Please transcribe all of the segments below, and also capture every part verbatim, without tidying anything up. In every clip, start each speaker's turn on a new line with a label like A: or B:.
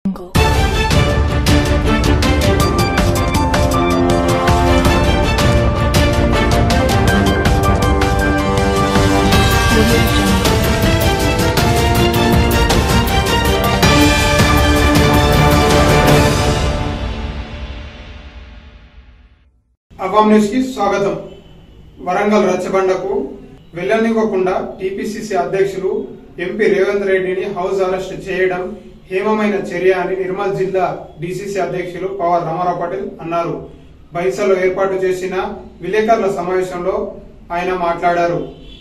A: అవాం news కి స్వాగతం. వరంగల్ రచ్చబండకు వెళ్లనివ్వకుండా టీపీసీసీ అధ్యక్షులు ఎంపీ రేవంత్ రెడ్డిని హౌస్ అరెస్ట్ చేయడం హేమమైన చర్య అని నిర్మల్ జిల్లా డీసీసీ అధ్యక్షులు పవర్ రామారావు పాటిల్ అన్నారు. బైసలో ఏర్పాటు చేసిన విలేకరుల సమావేశంలో ఆయన మాట్లాడారు.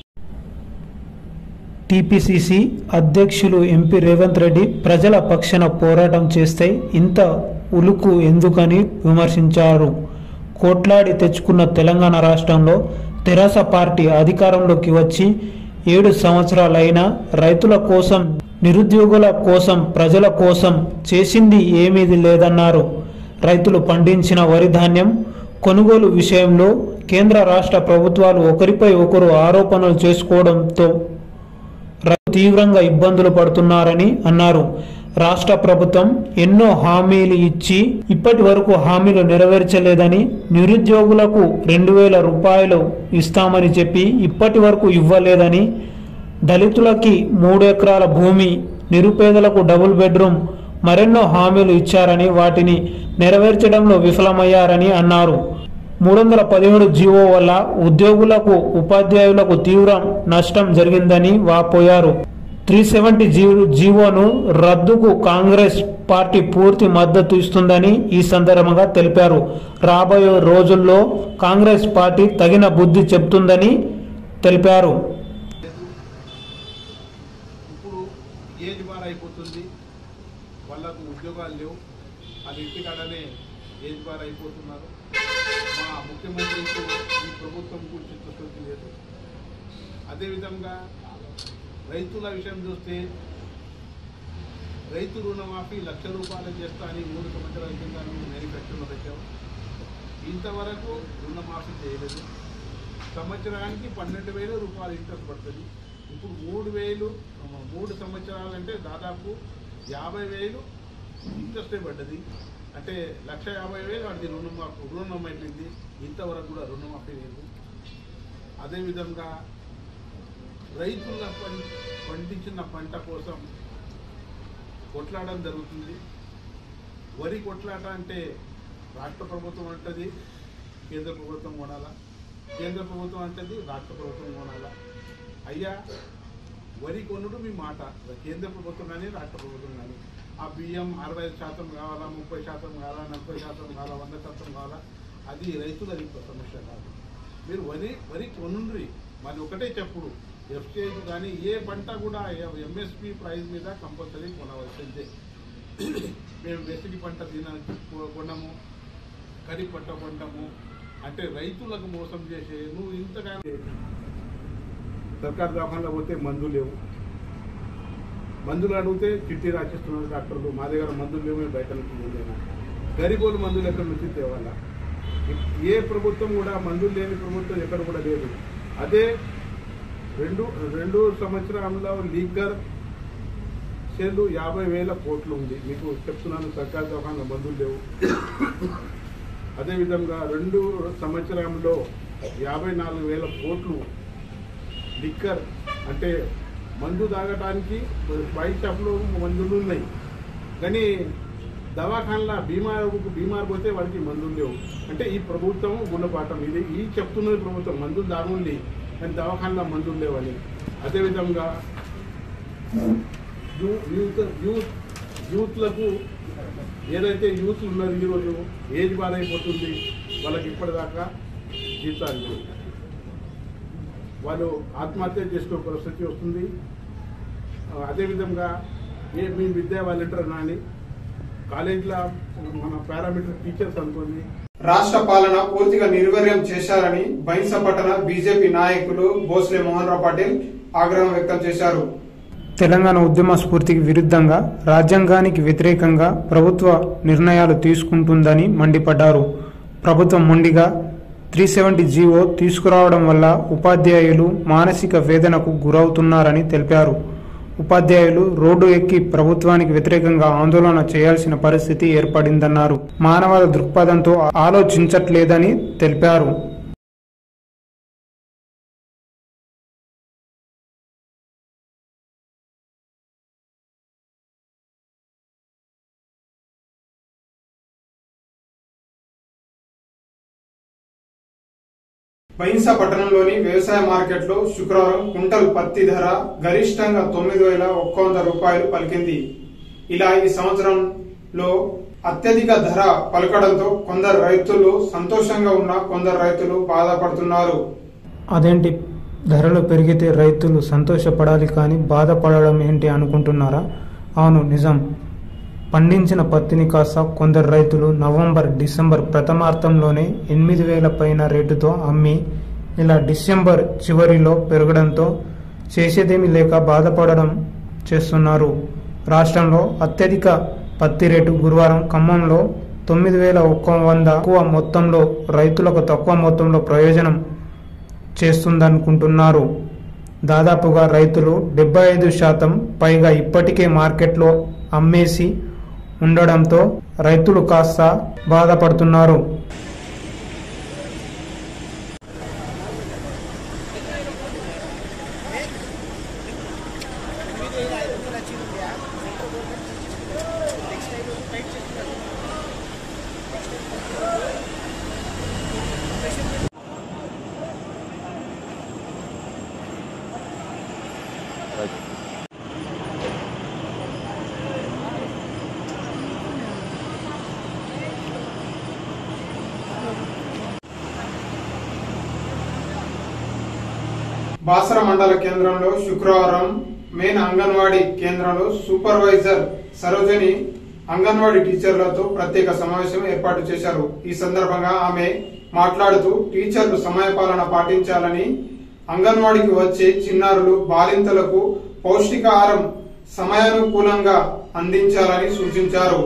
B: టీపీసీసీ అధ్యక్షులు ఎంపీ రేవంత్ రెడ్డి ప్రజల పక్షాన పోరాటం చేస్తే ఇంత ఉలుకు ఎందుకని విమర్శించారు. కోట్లాడి తెచ్చుకున్న తెలంగాణ రాష్ట్రంలో తెరాస పార్టీ అధికారంలోకి వచ్చి ఏడు సంవత్సరాలైనా రైతుల కోసం, నిరుద్యోగుల కోసం, ప్రజల కోసం చేసింది ఏమీ లేదన్నారు. రైతులు పండించిన వరి ధాన్యం కొనుగోలు విషయంలో కేంద్ర రాష్ట్ర ప్రభుత్వాలు ఒకరిపై ఒకరు ఆరోపణలు చేసుకోవడంతో రైతులు తీవ్రంగా ఇబ్బందులు పడుతున్నారని అన్నారు. రాష్ట్ర ప్రభుత్వం ఎన్నో హామీలు ఇచ్చి ఇప్పటి వరకు హామీలు నెరవేర్చలేదని, నిరుద్యోగులకు రెండు వేల రూపాయలు ఇస్తామని చెప్పి ఇప్పటి వరకు ఇవ్వలేదని, దళితులకి మూడు ఎకరాల భూమి, నిరుపేదలకు డబుల్ బెడ్రూమ్, మరెన్నో హామీలు ఇచ్చారని వాటిని నెరవేర్చడంలో విఫలమయ్యారని అన్నారు. మూడు వందల పదిహేడు జీవో వల్ల ఉద్యోగులకు, ఉపాధ్యాయులకు తీవ్ర నష్టం జరిగిందని వాపోయారు. త్రీ సెవెంటీ జీవోను రద్దుకు కాంగ్రెస్ పార్టీ పూర్తి మద్దతు ఇస్తుందని ఈ సందర్భంగా తెలిపారు. రాబోయే రోజుల్లో కాంగ్రెస్ పార్టీ తగిన బుద్ధి చెబుతుందని తెలిపారు.
C: ఇప్పుడు ఏజ్ బార్ అయిపోతుంది, వాళ్ళకు ఉద్యోగాలు లేవు, అది ఇంటికాడనే ఏజ్ బార్ అయిపోతున్నారు. మా ముఖ్యమంత్రికి ఈ ప్రభుత్వం గురించి చిత్తశుద్ధి లేదు. అదేవిధంగా రైతుల విషయం చూస్తే రైతు రుణమాఫీ లక్ష రూపాయలు చేస్తా అని మూడు సంవత్సరాల కింద మేనిఫెస్టోలో పెట్టాము. ఇంతవరకు రుణమాఫీ చేయలేదు. సంవత్సరానికి పన్నెండు వేల రూపాయలు ఇంట్రెస్ట్ పడుతుంది. ఇప్పుడు మూడు వేలు మూడు సంవత్సరాలంటే దాదాపు యాభై వేలు ఇంట్రెస్టే పడ్డది. అంటే లక్ష యాభై వేలు అది రుణమాఫీ రుణం అయిపోయింది. ఇంతవరకు కూడా రుణమాఫీ లేదు. అదేవిధంగా రైతుల పండించిన పంట కోసం కొట్లాడడం జరుగుతుంది. వరి కొట్లాట అంటే రాష్ట్ర ప్రభుత్వం అంటది, కేంద్ర ప్రభుత్వం కొనాలా, కేంద్ర ప్రభుత్వం అంటది, రాష్ట్ర ప్రభుత్వం కొనాలా. అయ్యా, వరి కొనుడు మీ మాట, కేంద్ర ప్రభుత్వం కానీ రాష్ట్ర ప్రభుత్వం కానీ. ఆ బియ్యం అరవై శాతం కావాలా, ముప్పై శాతం కావాలా, నలభై శాతం కావాలా, వంద శాతం కావాలా, అది రైతులది సమస్య కాదు. మీరు వరి వరి కొనుండ్రి, మరి ఒకటే చెప్పుడు ఎఫ్సిఐకి కానీ ఏ పంట కూడా ఎంఎస్పి ప్రైస్ మీద కంపల్సరీ కొనవలసిందే. మేము వెసిడి పంట తిన కొనము, ఖరీఫ్ పంట కొంటాము అంటే రైతులకు మోసం చేసే నువ్వు ఇంతగా. సర్కారు దవాఖానలో పోతే మందులు లేవు, మందులు అడిగితే చిట్టి రాసిస్తున్నారు డాక్టర్లు. మా దగ్గర మందులు లేవు, బయట నుంచి లేవు. గరీబోలు మందులు ఎక్కడి నుంచి తేవాలా? ఏ ప్రభుత్వం కూడా మందులు లేని ప్రభుత్వం ఎక్కడ కూడా లేదు. అదే రెండు రెండు సంవత్సరాల్లో లీగర్ సేలు యాభై వేల కోట్లు ఉంది. మీకు చెప్తున్నాను, సర్కారు దవాఖానలో మందులు లేవు. అదేవిధంగా రెండు సంవత్సరంలో యాభై నాలుగు వేల కోట్లు లిక్కర్ అంటే మందు తాగటానికి వైన్ షాప్లో మందులు ఉన్నాయి. కానీ దవాఖానలో బీమార్కు బీమార్ పోతే వాడికి మందులు లేవు. అంటే ఈ ప్రభుత్వం గుణపాఠం ఇది. ఈ చెప్తున్నది ప్రభుత్వం మందులు దాగుంది కానీ దవాఖానలో మందులు లేవని. అదేవిధంగా యూత్ యూత్ యూత్లకు ఏదైతే యూత్ ఉన్నారు ఈరోజు ఏజ్ బార్ అయిపోతుంది, వాళ్ళకి ఇప్పటిదాకా జీతాలు వాళ్ళు ఆత్మహత్య చేసుకునే పరిస్థితి వస్తుంది. అదేవిధంగా ఏ మీ విద్యా వాలంటీర్ కానీ కాలేజీలో మన పారామీటర్ టీచర్స్ అనుకోండి.
A: రాష్ట్ర పాలన పూర్తిగా నిర్వీర్యం చేశారని బైంస పట్టణ బీజేపీ నాయకులు భోస్లే మోహన్ రావు పాటిల్ ఆగ్రహం వ్యక్తం చేశారు.
B: తెలంగాణ ఉద్యమ స్ఫూర్తికి విరుద్ధంగా, రాజ్యాంగానికి వ్యతిరేకంగా ప్రభుత్వ నిర్ణయాలు తీసుకుంటుందని మండిపడ్డారు. ప్రభుత్వం మొండిగా త్రీ సెవెంటీ జీవో తీసుకురావడం వల్ల ఉపాధ్యాయులు మానసిక వేదనకు గురవుతున్నారని తెలిపారు.
A: ఉపాధ్యాయులు రోడ్డు ఎక్కి ప్రభుత్వానికి వ్యతిరేకంగా ఆందోళన చేయాల్సిన పరిస్థితి ఏర్పడిందన్నారు. మానవ దృక్పథంతో ఆలోచించట్లేదని తెలిపారు. బైన్సా పట్టణంలోని వ్యవసాయ మార్కెట్లో శుక్రవారం కుంటల్ పత్తి ధర గరిష్టంగా తొమ్మిది వేల ఒక్క వంద రూపాయలు పలికింది. ఇలా ఈ సంవత్సరంలో అత్యధిక ధర పలకడంతో కొందరు రైతులు సంతోషంగా ఉన్న కొందరు రైతులు బాధపడుతున్నారు.
B: అదేంటి, ధరలు పెరిగితే రైతులు సంతోషపడాలి కానీ బాధపడడం ఏంటి అనుకుంటున్నారా? అవును, నిజం. పండించిన పత్తిని కాస్త కొందరు రైతులు నవంబర్ డిసెంబర్ ప్రథమార్థంలోనే ఎనిమిది వేల పైన రేటుతో అమ్మి ఇలా డిసెంబర్ చివరిలో పెరగడంతో చేసేదేమీ లేక బాధపడడం చేస్తున్నారు. రాష్ట్రంలో అత్యధిక పత్తి రేటు గురువారం ఖమ్మంలో తొమ్మిది వేల ఒక్క వంద తక్కువ మొత్తంలో రైతులకు తక్కువ మొత్తంలో ప్రయోజనం చేస్తుందనుకుంటున్నారు. దాదాపుగా రైతులు డెబ్బై ఐదు శాతం పైగా ఇప్పటికే మార్కెట్లో అమ్మేసి ఉండడంతో రైతులు కాస్త బాధపడుతున్నారు.
A: బాసర మండల కేంద్రంలో శుక్రవారం మెయిన్ అంగన్వాడీ కేంద్రంలో సూపర్వైజర్ సరోజని అంగన్వాడీ టీచర్లతో ప్రత్యేక సమావేశం ఏర్పాటు చేశారు. ఈ సందర్భంగా ఆమె మాట్లాడుతూ టీచర్లు సమయపాలన పాటించాలని, అంగన్వాడీకి వచ్చే చిన్నారులు బాలింతలకు పౌష్టికాహారం సమయానుకూలంగా అందించాలని సూచించారు.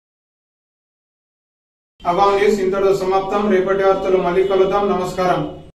A: అవాం న్యూస్ ఇంతటితో సమాప్తం. రేపటి వార్తలు మళ్ళీ కలుద్దాం. నమస్కారం.